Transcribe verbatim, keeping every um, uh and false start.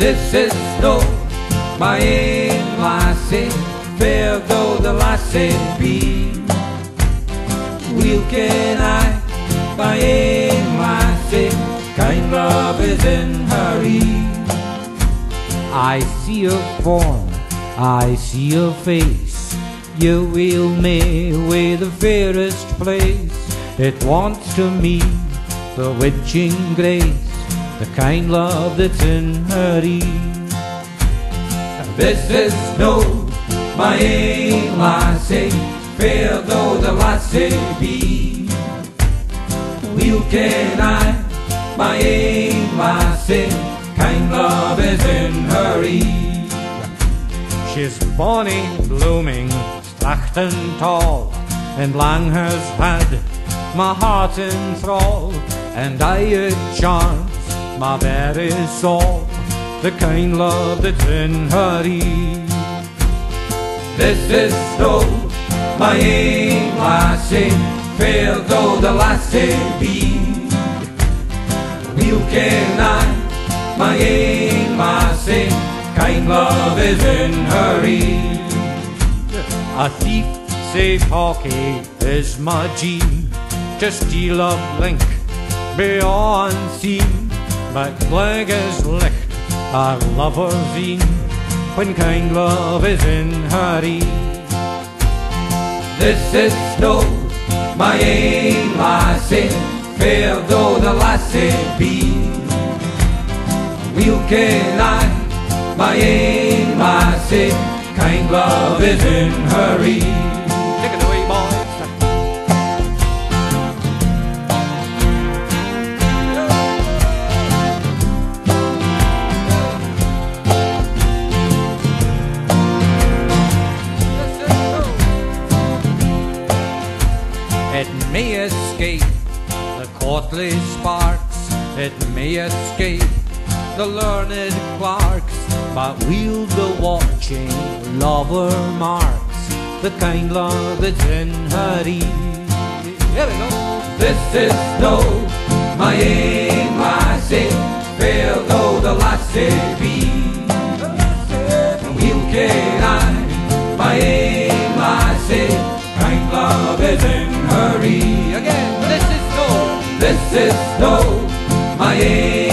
This is no my ain lassie, fair though the lassie be. Weel ken I my ain lassie, kind love is in her ee. I see her form, I see her face, you wheel me away the fairest place. It wants to me the witching grace, the kind love that's in her ee. This is no my ain lassie, fair though the lassie be. Weel ken I my ain lassie, kind love is in her ee. She's bonny, blooming, stracht and tall, and lang has had my heart in thrall, and I it charms my very soul, the kind love that's in her ee. This is no my ain lassie, fair though the lassie be. Weel ken I my ain lassie, kind love is in her ee. A thief sae pawky is my Jean, to steal a blink beyond seen, but gleg as licht our lover zeen, when kind love is in her ee. This is no my ain lassie, fair though the lassie be. Weel ken I my ain lassie, kind love is in her ee. Take it away, boys. It may escape the courtly sparks, it may escape the learned clerks, but we'll go watching lover marks, the kind love that's in her ee. Here we go. This is no my ain lassie, fair though the lassie be. Weel ken I my ain lassie, kind love is in her ee. Again, this is no, this is no my ain